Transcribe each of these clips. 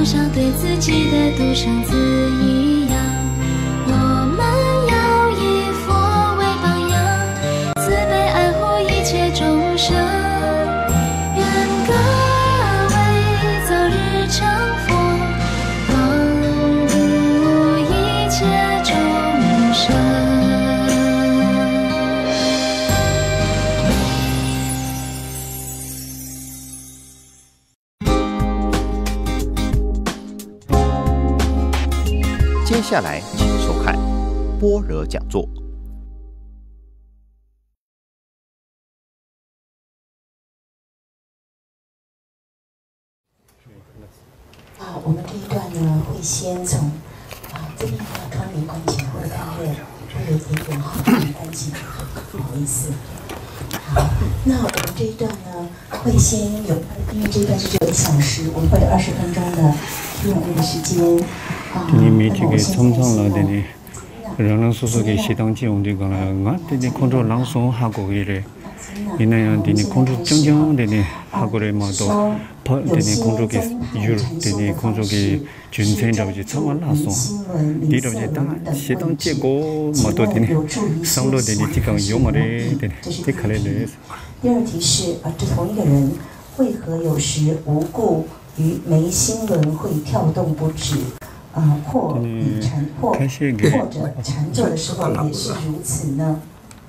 像对自己的独生子一样。我们要以佛为榜样，慈悲爱护一切众生。愿各位早日成佛，帮助一切众生。 接下来，请收看般若讲座。 我们这一段呢，会先从这边的窗帘关起来，或者看月会有点点安静，不好意思。好，那我们这一段呢，会先有，因为这一段是只有1小时，我们会有20分钟的 Q&A 的时间。 你每天给冲上了的呢，让人叔叔给适当借用这个了，我的呢控制朗诵下过去的，你那样的呢控制讲讲的呢，下过来嘛都拍的呢控制给有的呢控制给军cent着就怎么朗诵，你着就打适当结果嘛都的呢，上路的呢这个有么的的呢，这看来的。 第二题是这同一个人为何有时无故于眉心轮会跳动不止？或者禅坐的时候也是如此呢？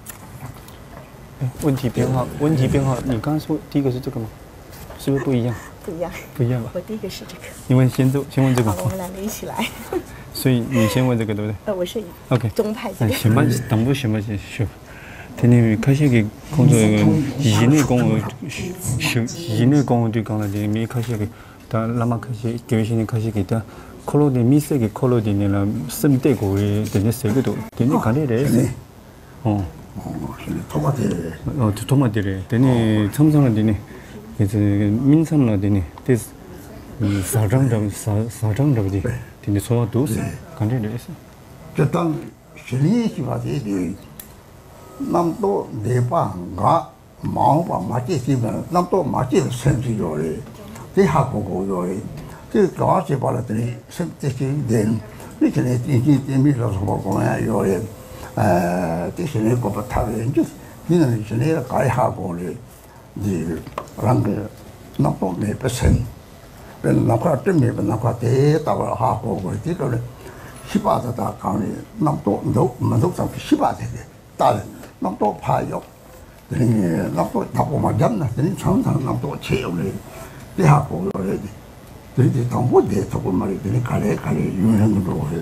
问题编号，你刚刚说第一个是这个吗？是不是不一样？ 不一样。 不一样吧？ 我第一个是这个。 你问先问这个。 好，我们两个一起来。 所以你先问这个对不对？ 我是 OK 中派这个。 行吧，当不行吧就学。天天开始给工作以内工学以内工对讲了的，没开始给，但那么开始教育性开始给的。考虑的米色的考虑的呢，生对过的等于谁个都，等于干的嘞是，토마토嘞，等于참상了的呢，就是民生了的呢，这是사장着的，等于说都是干的嘞是。 这当실리 기바지 리 남도 네바 가 마오바 마치 지면 남도 마치 센지요리 대하고고요리 그 가지 발라더니 선택이 된 이렇게 이미라서 보고야 요래 대신에 그거 타게 이제 니는 이제 가이하고를 이 랑게 남도 네%เป็นนักข่าวที่มีเป็นนักข่าวที่ตาวหาโกกที่ก็เลยสิบาทตาการนี้น้ำโตดูมันทุกสังสิบาทเลยตาเลยน้ำโตพายกนี่น้ำโตทับออกมายันนะนี่ช่างทางน้ำโตเชี่ยวเลยที่หาโกกเลยที่ต้องพูดเด็ดทุกคนมาเลยที่การเลยยุ่งเรื่องตัวเลย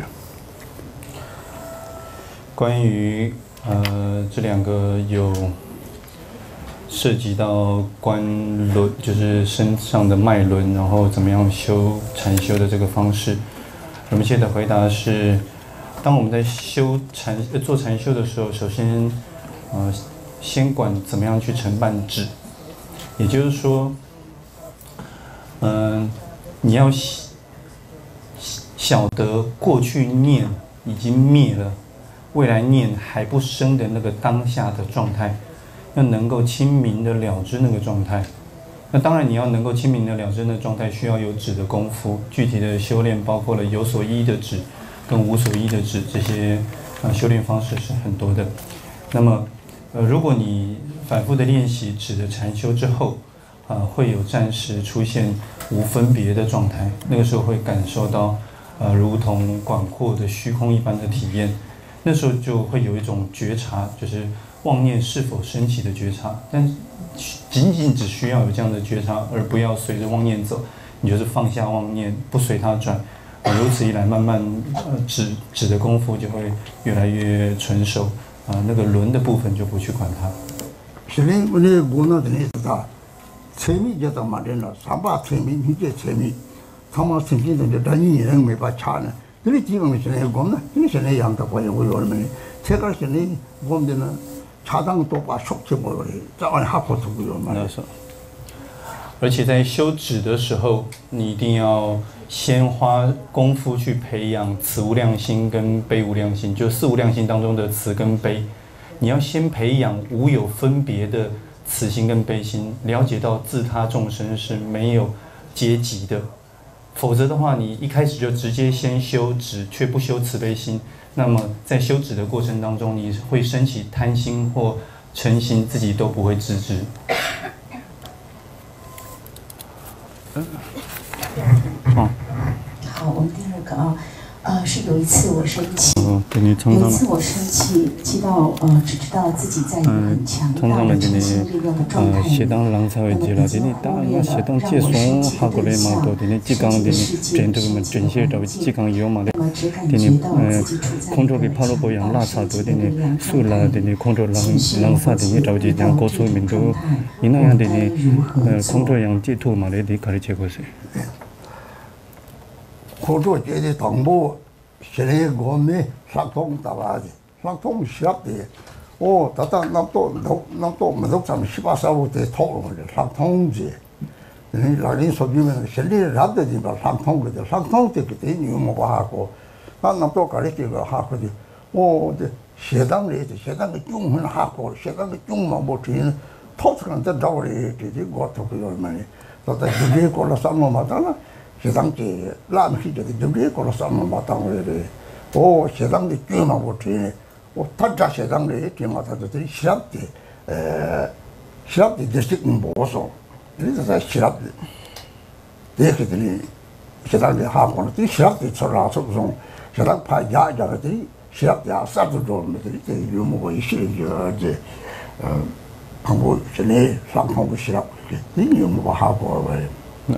关于这两个有涉及到关轮，就是身上的脉轮，然后怎么样禅修的这个方式，我们现在回答是：当我们在做禅修的时候，首先先管怎么样去承办止，也就是说，你要晓得过去念已经灭了，未来念还不生的那个当下的状态。要能够清明的了知那个状态，那当然你要能够清明的了知那个状态，需要有止的功夫。具体的修炼包括了有所依的止跟无所依的止，这些修炼方式是很多的。那么如果你反复的练习止的禅修之后，会有暂时出现无分别的状态，那个时候会感受到如同广阔的虚空一般的体验。那时候就会有一种觉察，就是妄念是否升起的觉察，但仅只需要有这样的觉察，而不要随着妄念走，你就是放下妄念，不随它转，如此一来，慢慢止的功夫就会越来越纯熟，那个轮的部分就不去管它。 실은 오늘 문화들이 다 재미있다 말이나 삼바 재미 이제 재미 삼바 재미는 다니 이런 거 봐차는 그리 지금 전에 보면 이 전에 양다 보여 오면 제가 전에 보면은 차당 도바 속지 모르리 자원 하포 두고요 말이죠. 而且在修止的时候，你一定要先花功夫去培养慈无量心跟悲无量心，就四无量心当中的慈跟悲，你要先培养无有分别的慈心跟悲心，了解到自他众生是没有阶级的， 否则的话，你一开始就直接先修止，却不修慈悲心，那么在修止的过程当中，你会升起贪心或嗔心，自己都不会自知。 好，我们第二个是有一次我生气，气到只知道自己在一个很强大的诚心力量的状态里，那么一直忽略了让我失去的笑，甚至世界是自我环境，那么只感觉到自己处在一个很强大生气的力量状态里，情绪或气遇到这种状态，我该如何做？ 工作这些党部，现在我们上通打来的，上通下的，那都没都咱们18、15的讨论的上通的，人说你们现在人的地方上通的，上通的个你有没把过？那都搞的这个哈过的，这现当的中文哈过，现当的中文不听，讨论的道理这我都不要么呢，在这里过了3年嘛，当然。세상 게 라면 시절에 저게 걸어 싸면 마땅해. 세상 게 꽤나 못해. 타자 세상에 게마다들이 시합대 대식은 보소. 그래서 시합대 대학들이 세상에 하고는 이 시합대 철라서 무슨 세상 파야자들이 시합대 아싸도 좀들이 유모가 있으리지. 방법 전에 상황을 시합 이 유모가 하고 왜.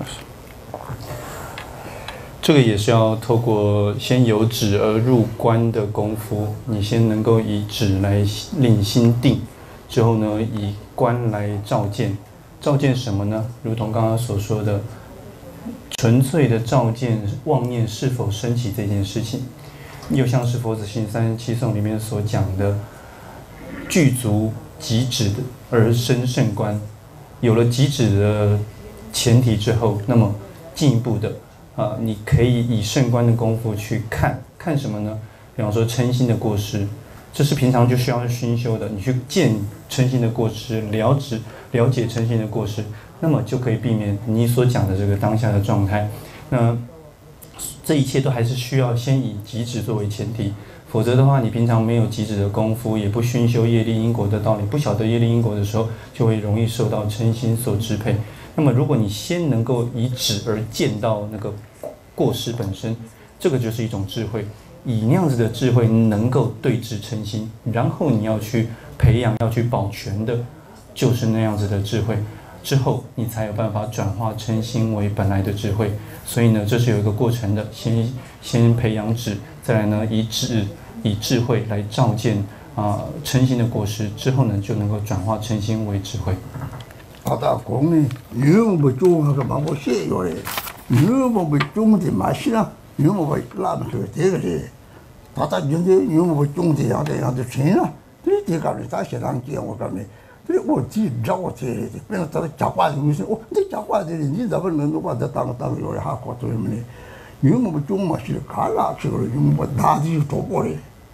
这个也是要透过先由止而入观的功夫，你先能够以止来令心定，之后呢，以观来照见。照见什么呢？如同刚刚所说的，纯粹的照见妄念是否升起这件事情，又像是佛子行37颂里面所讲的，具足即止而生胜观。有了即止的前提之后，那么进一步的。你可以以胜观的功夫去看什么呢？比方说嗔心的过失，这是平常就需要熏修的。你去见嗔心的过失，了解嗔心的过失，那么就可以避免你所讲的这个当下的状态。那这一切都还是需要先以即止作为前提，否则的话，你平常没有即止的功夫，也不熏修业力因果的道理，不晓得业力因果的时候，就会容易受到嗔心所支配。那么，如果你先能够以止而见到那个过失本身，这个就是一种智慧。以那样子的智慧能够对治嗔心，然后你要去培养、要去保全的，就是那样子的智慧。之后你才有办法转化嗔心为本来的智慧。所以呢，这是有一个过程的，先培养止，再来呢以智慧来照见嗔心的过失，之后呢就能够转化嗔心为智慧。 바다 공이 유모부 중하고 마고 세요래 유모부 중대 마시나 유모부 라면서 되게 바다 현재 유모부 중대 야대 체나 되게가를 다시 랑기야 오가면 그래 어디 잡고 돼 그냥 다 잡아야 무슨 근데 잡아야 되는지 잡으면 누가 다 땅 요래 하고 또 이러면 유모부 중 마시를 갈라 그걸 유모부 다지 둬버려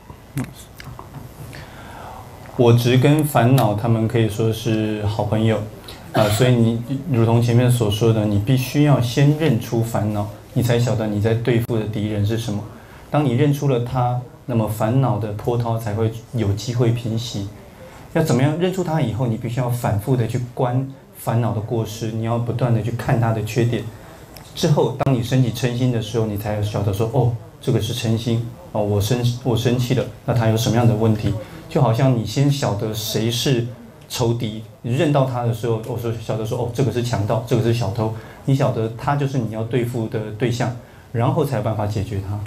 我执跟烦恼，他们可以说是好朋友。所以你如同前面所说的，你必须要先认出烦恼，你才晓得你在对付的敌人是什么。当你认出了它，那么烦恼的波涛才会有机会平息。要怎么样认出它以后，你必须要反复的去观烦恼的过失，你要不断的去看它的缺点。之后，当你升起嗔心的时候，你才晓得说，哦，这个是嗔心，我生气了，那它有什么样的问题？就好像你先晓得谁是仇敌，你认到他的时候，我说晓得说，哦，这个是强盗，这个是小偷，你晓得他就是你要对付的对象，然后才有办法解决他。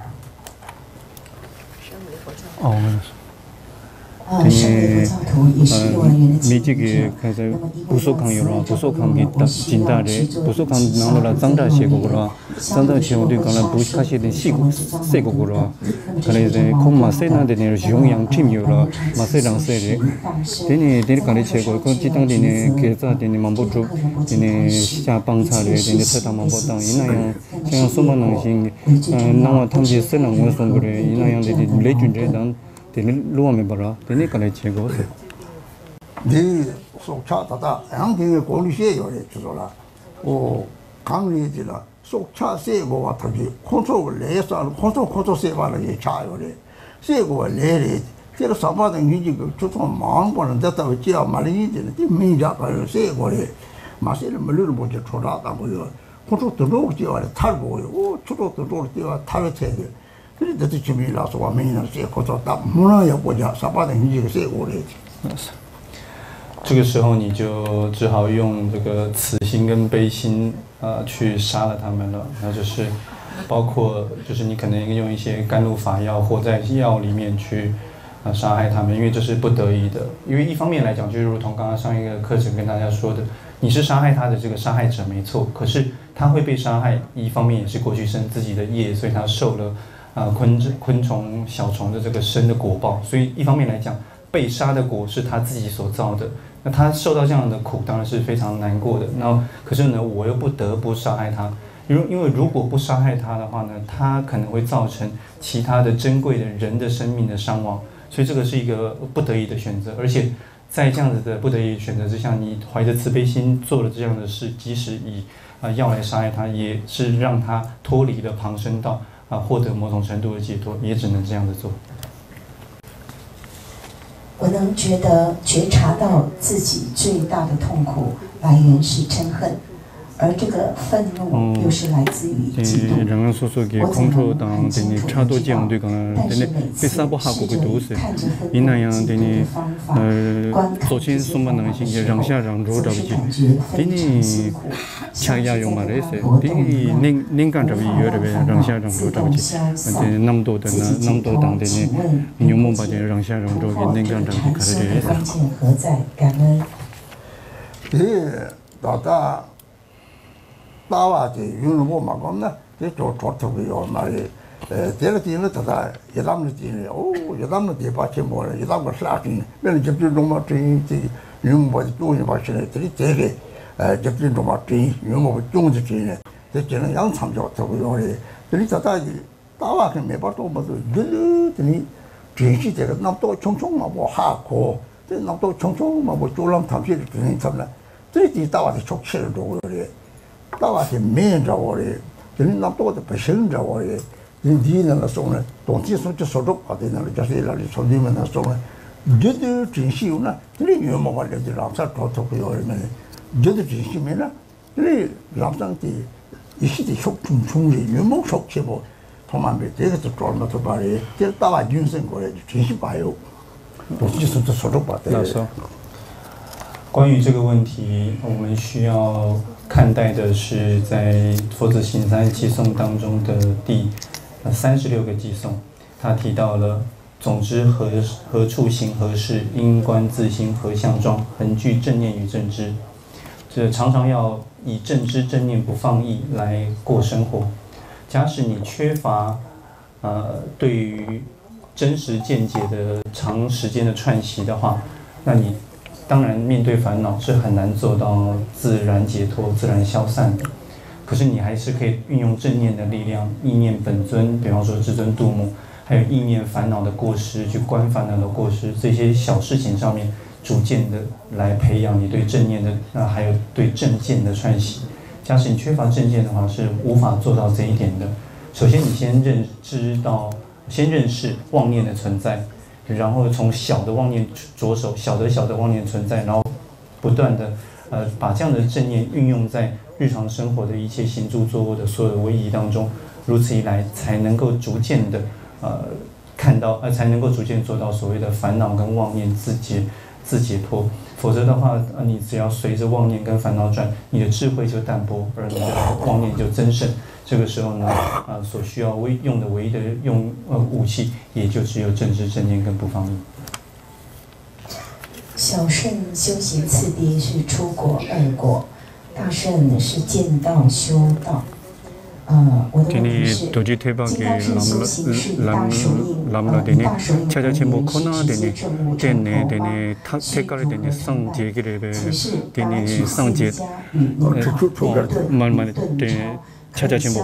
미지기 그래서 부속항이라 부속항이 진다래 부속항 나오라 장다 시고라 장다 시고도 가나 부식하시는 세고라 그래서 콤마 세나데네 용양 팀이라 마세랑 세리 되니 되니까네 제고 그 지당되네 계좌되네 만보주 되네 시자 방사를 되네 세다만 보당 이나양 그냥 소만능신 나와 탐지 쓰는 것은 그래 이나양 되네 레준데단 루아메 봐라 되니까네 제고 네 속차다다 양경의 공리시에 요래 주소라 강리지라 속차 세고와 타기 콘솔 레서 콘솔 세바를 차요래 세고와 레레 제가 사바는 이제 그 조금 마음 보는 데다 지야 말이 되는 민자가 세고래 마세를 물을 보지 초라다고요 콘솔 들어오고 지야 탈고요 초도 들어오고 지야 탈을 쳐야 돼 그래도 지금이라서 와면은 세고도 딱 문화야 보자 사바는 이제 세고래 这个时候你就只好用这个慈心跟悲心去杀了他们了，那就是包括就是你可能用一些甘露法药或在药里面去杀害他们，因为这是不得已的。因为一方面来讲，就如同刚刚上一个课程跟大家说的，你是杀害他的这个杀害者没错，可是他会被杀害，一方面也是过去生自己的业，所以他受了昆虫小虫的这个生的果报，所以一方面来讲，被杀的果是他自己所造的。 那他受到这样的苦，当然是非常难过的。那可是呢，我又不得不杀害他，因为如果不杀害他的话呢，他可能会造成其他的珍贵的人的生命的伤亡。所以这个是一个不得已的选择，而且在这样子的不得已选择之下，你怀着慈悲心做了这样的事，即使以药来杀害他，也是让他脱离了旁生道获得某种程度的解脱，也只能这样子做。 我能觉察到自己最大的痛苦来源是嗔恨，而这个愤怒又是来自于嫉妒。我怎么很清楚地知道？但是每次试着以看着愤怒、嫉妒的方法观看这些烦恼的时候，总是感觉非常辛苦，像是在活动当中无法让烦恼自动消散。请问关键何在？感恩。 다와 제 유노고 막었나 제 좋다고요 말이 제가 뒤는 다다 예담을 뒤네 오 예담을 뒤받쳐 뭐라 예담을 slatin 맨 접진 좀 맞지 유모도 또이 맞시네 들이 되게 접진 좀 맞지 유모 중지 뒤네 제는 양참 좋다고요 들이 다다 다와 그 매바도 뭐도 늘더니 진시 제가 남도 총총 뭐 하고 남도 총총 뭐 졸랑 탐시를 드는 참나 들이 다와도 촉치를 두고 그래 大话是没人找我的，人那多的不行找我的，人第一那个送呢，冬天送就收着把的那个就是那里从你们那送呢，觉得真是有呢，这里有么话的让啥找到个要人们，觉得真是没呢，这里让上的一些的小冲冲的，有么小气不，他们没这个就找么子把的，这大话人生过来真是白有，冬天送就收着把的。 关于这个问题，我们需要 看待的是在佛子行三偈颂当中的第36个偈颂，他提到了总之何处行何事，因观自心何相状，恒具正念与正知。这常常要以正知正念不放逸来过生活。假使你缺乏对于真实见解的长时间的串习的话，那你 当然，面对烦恼是很难做到自然解脱、自然消散的。可是你还是可以运用正念的力量，意念本尊，比方说至尊度母，还有意念烦恼的过失，去观烦恼的过失，这些小事情上面，逐渐的来培养你对正念的还有对正见的串习。假使你缺乏正见的话，是无法做到这一点的。首先，你先认识妄念的存在。 然后从小的妄念着手，小的妄念存在，然后不断的把这样的正念运用在日常生活的一切行住坐卧的所有的位移当中，如此一来才能够逐渐的看到才能够逐渐做到所谓的烦恼跟妄念自解脱。否则的话，你只要随着妄念跟烦恼转，你的智慧就淡薄，而你的妄念就增盛。 这个时候呢，所需要用的唯一的武器，也就只有正知正念跟不放逸。 小圣修行次第是出国2国，大圣是见道修道。我的问题是，金刚圣修行是以大手印，大手印来显示这些正悟成佛吗？是如何看待？此事当然是四家与矛盾 찾아지모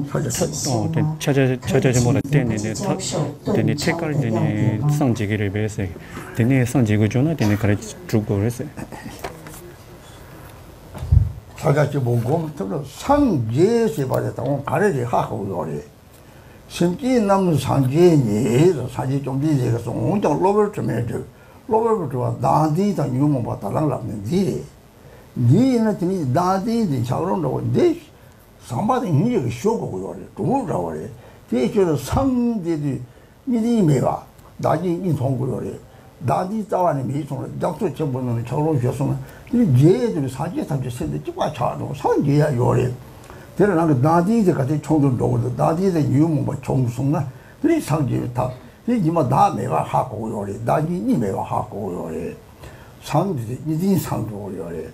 찾아지모라 때네 때네 책갈 때네 상지기를 배세 때네 상지고 존나 때네 가르 주고 그랬어 사자치 보고 또 상제시 받았다고 가래리 하고 요래 심지 남은 상제니 사지 좀 뒤에서 온장 로버트 메저 로버트와 나디다 유모 받다랑 라는데 니는 진이 나디디 차로로 데 상바데 니가 쇼고 요래 도우라래 대체로 상제디 미디메와 나지 인통고 요래 나디 자와니 미송을 약속 전부는 저로 교수는 이 예들이 사지 탐지 세대 찍어 차도 상제야 요래 대로 그 나디데 같이 총도 놓고 나디데 유모 뭐 총송나 이 상제 다 이마 다 내가 하고 요래 나지 니메와 하고 요래 상제 이딘 상도 요래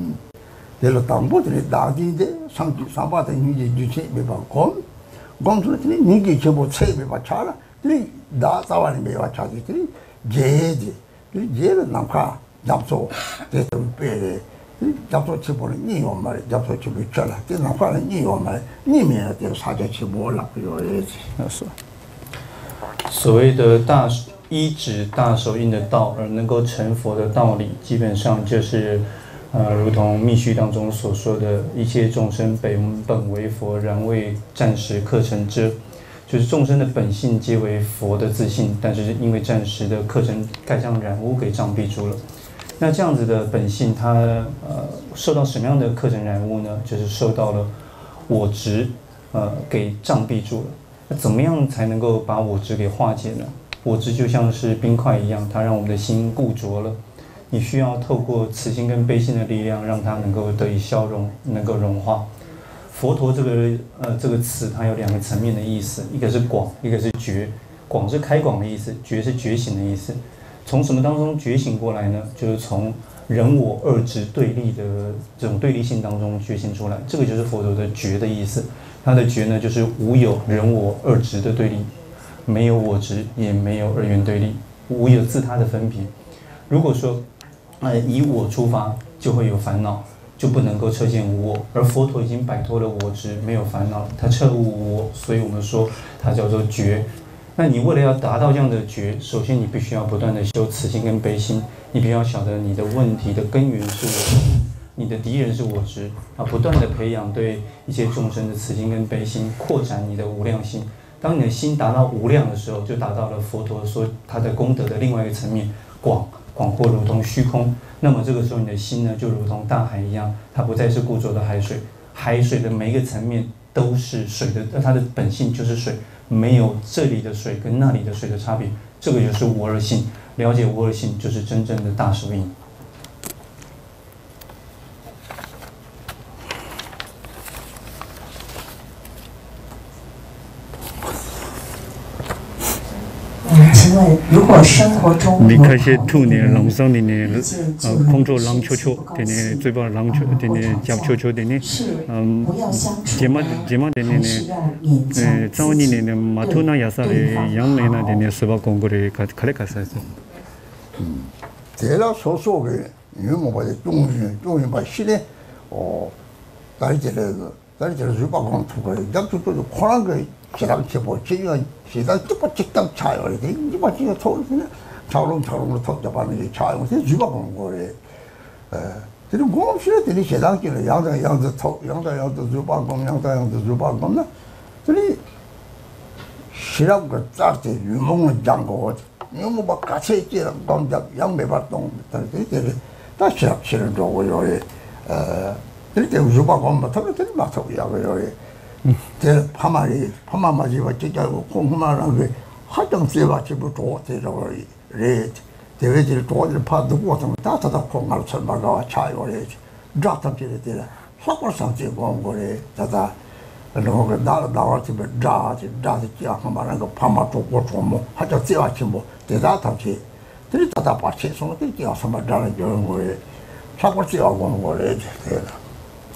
대로 담보들이 나디데 상주 사바데 이제 주체 메바 곰수들이 니게 제보 세베 바차라 이 나사와니 메와 차기들이 제지 제를 남카 잡소 대도 빼래 잡소 치보는 니 엄마를 잡소 치고 있잖아 그 남카는 니 엄마 니면에 대해서 사자 치보라 그래야지 是。所谓的大依止大手印的道而能够成佛的道理，基本上就是如同密续当中所说的一切众生本为佛，然为暂时课程遮，就是众生的本性皆为佛的自性，但是因为暂时的课程盖上染污给障蔽住了。那这样子的本性，它受到什么样的课程染污呢？就是受到了我执给障蔽住了。那怎么样才能够把我执给化解呢？我执就像是冰块一样，它让我们的心固着了。你需要透过慈心跟悲心的力量，让它能够得以消融，能够融化。佛陀这个词，它有两个层面的意思，一个是广，一个是觉。广是开广的意思，觉是觉醒的意思。从什么当中觉醒过来呢？就是从人我二执对立的这种对立性当中觉醒出来，这个就是佛陀的觉的意思。它的觉呢，就是无有人我二执的对立，没有我执，也没有二元对立，无有自他的分别。如果说以我出发，就会有烦恼，就不能够彻见无我。而佛陀已经摆脱了我执，没有烦恼，他彻悟无我，所以我们说它叫做觉。那你为了要达到这样的觉，首先你必须要不断的修慈心跟悲心，你必须要晓得你的问题的根源是我执，你的敌人是我执啊，不断的培养对一切众生的慈心跟悲心，扩展你的无量心。当你的心达到无量的时候，就达到了佛陀说他的功德的另外一个层面，广阔如同虚空。那么这个时候你的心呢，就如同大海一样，它不再是固着的海水，海水的每一个层面都是水的，它的本性就是水，没有这里的水跟那里的水的差别。这个就是无二性，了解无二性就是真正的大手印。 请问，如果生活中你看些兔呢，龙上的呢，空中狼球球的呢，嘴巴狼球的呢，脚球球的呢，睫毛的呢，早年呢，马头那亚萨的杨梅那的呢，是把公过的卡来卡塞。 这了所说的，因为我把这中人把西呢，在这水把光出来，咱就做可能个。시당 제보 지가 시당 뚝 직당 차요. 이제 이마 지가 토르네. 차롱으로 톱잡아는 게 차요. 그래서 주가 보는 거래. 그리고 공업실에 되니 시당끼리 양도 주바 공 양도 주바 공나. 그리 시랑과 짝지 유목은 장고. 유목 막 같이 있지랑 동작 양매발동. 그래서 다 시락실을 두고 요래. 그렇게 주바 공만 타고 되니 막 타고 야고요. 대 파마마지와 찌자고 공부만한 게 하정 세바치부 도대로 레 대외질 도를 파도 고통 다다다 공갈 설마가 차요래 자탑지를 되라 확고상지 공고래 다다 너가 나와지 자지 지하만 거 파마도 고통모 하정 세바치부 대다탑지 들이다다 받치 손을 띄어서 말하는 그런 거에 확고지 하고 거래 되라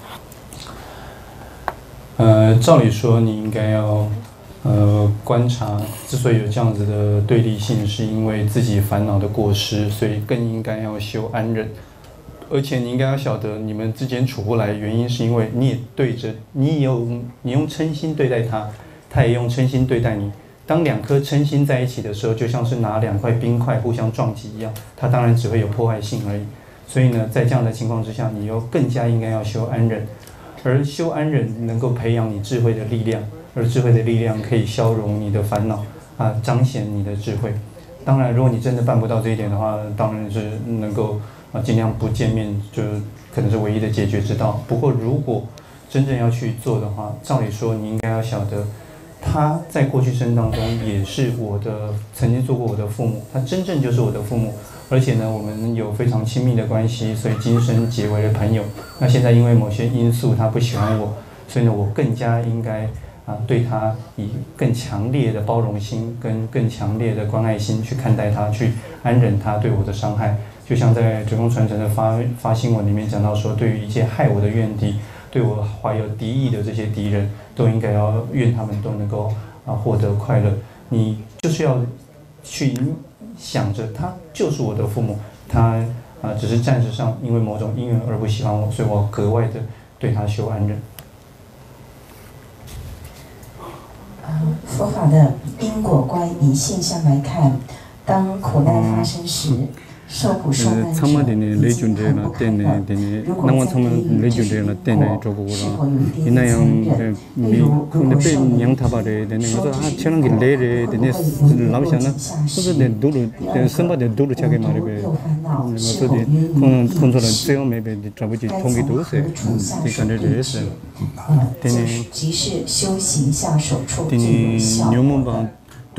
照理说你应该要观察，之所以有这样子的对立性，是因为自己烦恼的过失，所以更应该要修安忍。而且你应该要晓得，你们之间处不来，原因是因为你也对着你用嗔心对待他，他也用嗔心对待你。当两颗嗔心在一起的时候，就像是拿两块冰块互相撞击一样，它当然只会有破坏性而已。 所以呢，在这样的情况之下，你又更加应该要修安忍，而修安忍能够培养你智慧的力量，而智慧的力量可以消融你的烦恼啊，彰显你的智慧。当然，如果你真的办不到这一点的话，当然是能够尽量不见面，就可能是唯一的解决之道。不过，如果真正要去做的话，照理说你应该要晓得，他在过去生当中也是曾经做过我的父母，他真正就是我的父母。而且呢，我们有非常亲密的关系，所以今生结为了朋友。那现在因为某些因素，他不喜欢我，所以呢，我更加应该对他以更强烈的包容心跟更强烈的关爱心去看待他，去安忍他对我的伤害。就像在九宫传承的发新闻里面讲到说，对于一切害我的怨敌，对我怀有敌意的这些敌人，都应该要愿他们都能够获得快乐。你就是要去想着他就是我的父母，他只是暂时上因为某种因缘而不喜欢我，所以我格外的对他修安忍。 佛法的因果观以现象来看，当苦难发生时，受苦受难者已经很不快乐。如果在当中是否有一点残忍？例如，如果受了一些说只是苦，会否有影响时，然后有烦恼，是否愿意应该如何处下手对治？即是修行下手处最有效的。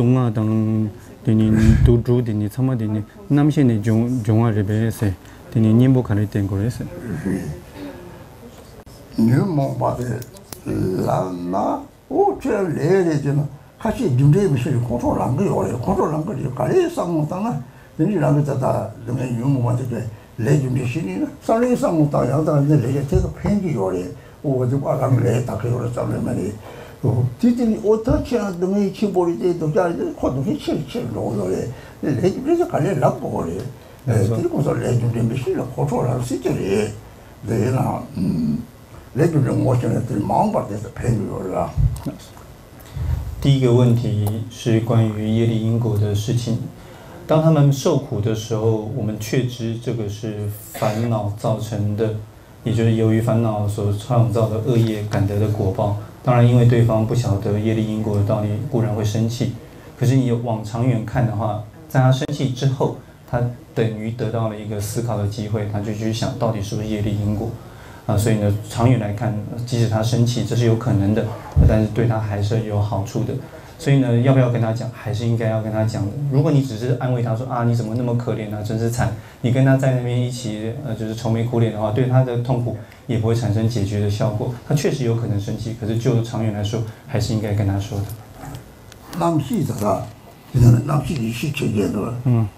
되니 도주 되니 참아 되니 남신의 종아를 배에서 되니 님보 칸을 된 거래서 뉴모 바데 라나 오체 레레잖아 같이 준비해 보시고 컨트롤한 거 요래 컨트롤한 거 가리 상무다나 되니라고 자다 되면 뉴모 바데 레 준비시니나 살리 상무다 야다 레게 제가 팬기 요래 오저 과감 레 딱그 요래 잡으면 디디니 어떻게 하든 치보리 때도 자리 코도 칠칠로요래 레지브에서 갈래 납고래 그리고서 레지브에 미실로 코트를 시절이 내가 레지브에 모션을 마음밭에서 팬이올라 第一个问题是关于业力因果的事情。当他们受苦的时候，我们确知这个是烦恼造成的，也就是由于烦恼所创造的恶业感得的果报。当然，因为对方不晓得业力因果的道理，固然会生气。可是你往长远看的话，在他生气之后，他等于得到了一个思考的机会，他就去想到底是不是业力因果所以呢，长远来看，即使他生气，这是有可能的，但是对他还是有好处的。所以呢，要不要跟他讲，还是应该要跟他讲的。如果你只是安慰他说你怎么那么可怜啊，真是惨，你跟他在那边一起就是愁眉苦脸的话，对他的痛苦也不会产生解决的效果。他确实有可能生气，可是就长远来说，还是应该跟他说的。 남시다가 남시 시체제도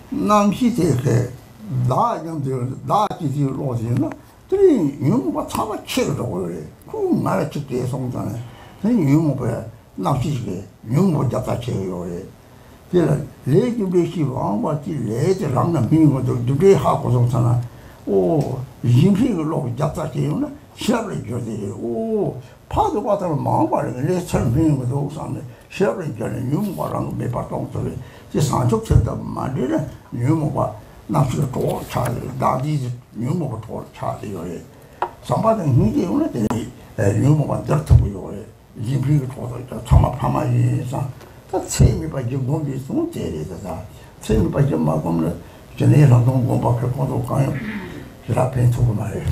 남시대에 나양들 나지지 로지나 들이 유모가 차마 치르라고 그래. 그 말에 직대 송자네. 그 유모가 남시게 유모 잡다 쳐요 그래. 제가 레기베시 왕바지 레드랑나 미고도 두개 하고 송잖아. 오 임피로 잡다 쳐요나. 시합을 줘야 오 파도 받으면 마음바를 레처럼 미는 것도 없었네. 시합을 줘는 유모랑 매바동 소리. 제 산적체다 말이래. 유모가 나스가 더 차리 나디 유모가 더 차리요. 상바는 힘이 오는데 유모가 더더고요. 임피가 더 참아 파마이사. 다 체미 빠지 몸이 좀 제리다. 체미 빠지 막으면 전에랑 동 공부할 것도 가요. 라펜 두고 말이에요.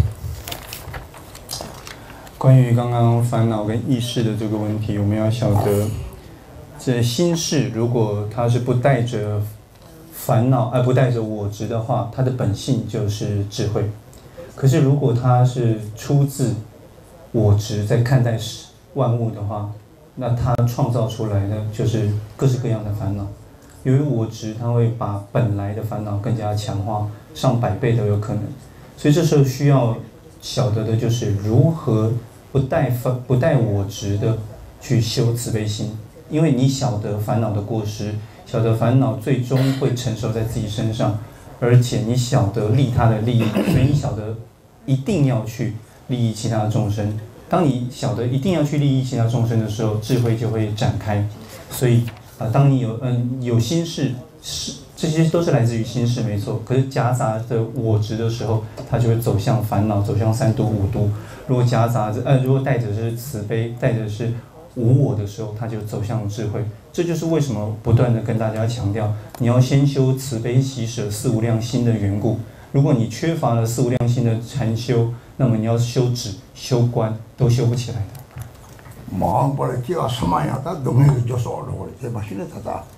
关于刚刚烦恼跟意识的这个问题，我们要晓得，这心事如果它是不带着烦恼，不带着我执的话，它的本性就是智慧。可是如果它是出自我执在看待万物的话，那它创造出来的就是各式各样的烦恼。由于我执，它会把本来的烦恼更加强化，上百倍都有可能。所以这时候需要晓得的就是如何不带我执的去修慈悲心，因为你晓得烦恼的过失，晓得烦恼最终会承受在自己身上，而且你晓得利他的利益，所以你晓得一定要去利益其他的众生。当你晓得一定要去利益其他众生的时候，智慧就会展开。所以当你有心事这些都是来自于心识，没错。可是夹杂着我执的时候，它就会走向烦恼，走向三毒五毒。如果夹杂着如果带着是慈悲，带着是无我的时候，它就走向智慧。这就是为什么不断的跟大家强调，你要先修慈悲喜舍四无量心的缘故。如果你缺乏了四无量心的禅修，那么你要修止、修观都修不起来的。 忙过来叫什么样，他东西就少了，这把现在他咋？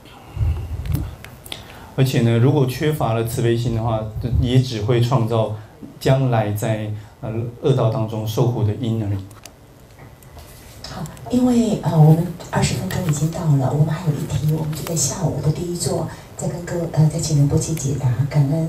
而且呢，如果缺乏了慈悲心的话，也只会创造将来在恶道当中受苦的因而已。 好，因为我们20分钟已经到了，我们还有一题，我们就在下午的第一座再跟再请仁波切解答，感恩。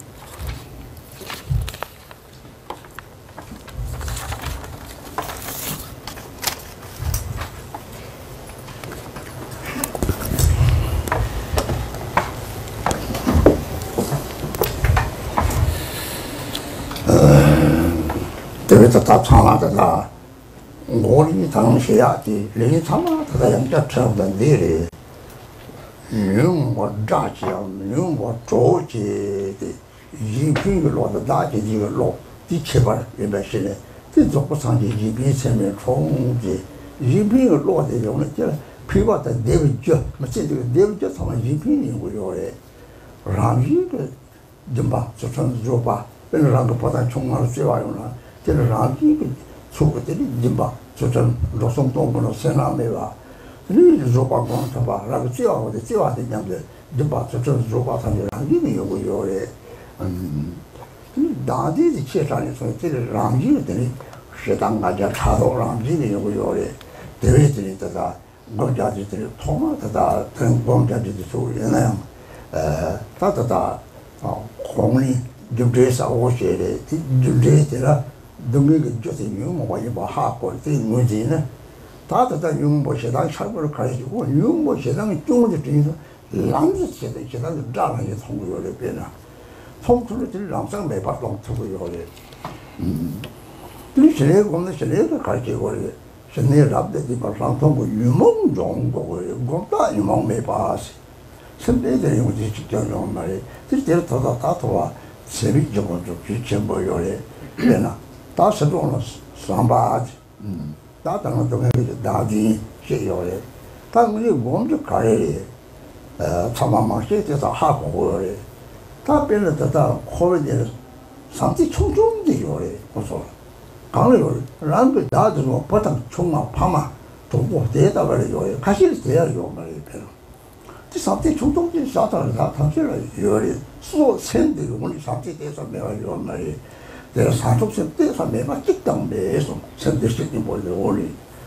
这他唱了这个，我的同学啊，的连唱了这个人家唱的那里，用我炸酱，用我着急的，一瓶个落的大的这个落，第7把原本是的，这做不上去一瓶前面冲的，一瓶个落的用的这批发的那个脚，么这个那个脚他们一瓶人会要的，让一个人吧，就算是说吧，本来让个不但冲了最话用了。这个让这个出个这里人吧，就是罗松东不能身上没吧，你如果光他吧，那个最好的样子，人吧就是如果他就让一个有个有的，你当地的介绍的说，这个让一个的呢，适当大家查到让一个有个有的，对不对？这个国家的这个通啊，这跟国家的属于那样，他红的就这啥我写的，就这了。东西个就是用我一把哈过这问题呢，他用我写当差不多开始，我用我写当中的真是，浪子写的写当是这样也通过那边了，通出来这浪上没把浪通过有的，对现在我们现在个开始过的，现在รับ的地方上通过预梦中国的，我大预梦没把是，现在的用的叫用嘛的，这点头到大头啊，前面就就全部有的，变了。他始终了300，他当然都那个大地些有的，但是我们就可以，他慢慢些就是哈过的，他变得到后面的上帝冲冲的有的，我说了，刚有的，然后他就说不等冲啊爬嘛，中国这大概有的，开始这样有嘛的变了，这上帝冲冲的下到他上来有的，所称的我们上帝这上面有嘛的。这산속선 때서 매마 찍당 매서 선대식이 몰려오니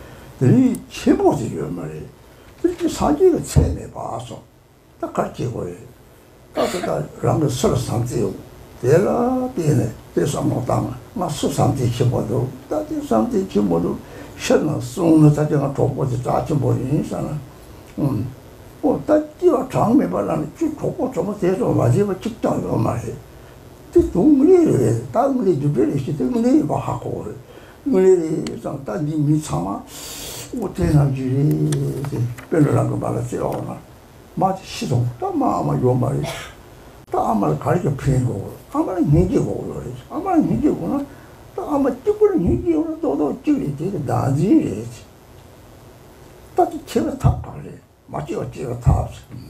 이 제목이요 말이에요. 이렇게 사기가 체내 봐서 딱 가르치고 해. 따뜻한 랑을 서로 상태요. 내가 비네 대서 못당 나 수상태 치고도 따뜻 상태 치고도 셔는 송는 자정을 좁고지 자치 버리니잖아. 따뜻한 장매 발라는 쭉 좁고 좀 대서 마지막 직장이요 말이에요.这东西大东西就这里是这个东西把哈过的，因为上大地没长嘛，我天上去变成那个把它叫嘛，马系统大妈嘛有嘛的，大妈开始偏过了，阿妈年纪过了，阿妈年纪过了，阿妈就不是年纪过了，到这里这个大地的，但是前面他搞的，马就要这个他，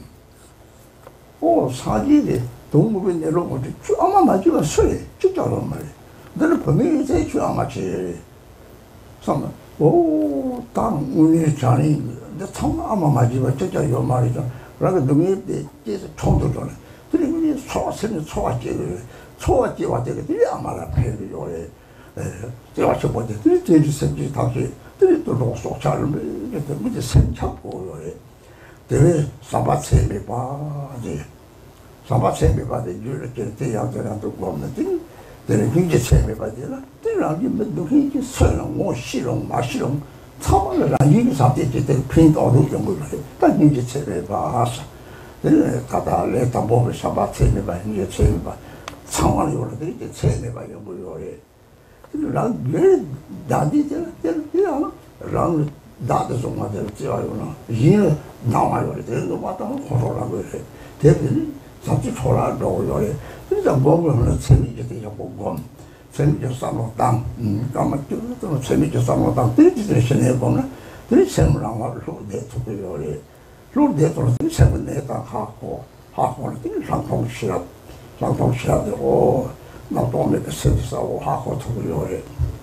上级的。동물은 내려오고 아마 마지막 소리 진짜로 말이야. 너는 범인이 대충 아마 제일 삼아 땅 운이 자니 내 참 아마 마지막 진짜 요 말이죠. 그러니까 능이 때에서 총도 전에 그리고 소화선이 소화제 왔대 그들이 아마라 패요 제가 저 보대 그들이 제주 생기 다시 그들이 또 로속 잘을 그때 문제 생착고 대회 사바체미 봐지 사바 체미 받을 이렇게 대양들한테 없는데 내가 굉장히 체미 받으라 내가 이면 누구이 설렁 뭐 실렁 마실렁 참을 이게 상태지 때 핀도 어두운 거를 딱 굉장히 체미 봐서 내가 가다 내가 보면 사바 체미 봐 이제 체미 봐 상황이 오는데 이제 체미 봐 이런 거요 난 왜, 나한테, 내가, 랑, 나도 좀 맞아요. 지어요나. 이는 나와요. 대도 맞다 호로라고 해. 대비는 잡지 초라라고 해. 진짜 먹으면 재미있게 되죠. 먹고 재미있게 싸먹 땅. 아마 또 재미있게 싸먹 땅. 들이지들 신해 보면 들이 세무랑 와로 내토도요. 로 내토로 들이 세무 내다 하고는 들이 상통시합 되고 나도 오면 그 세비싸고 하고 토도요.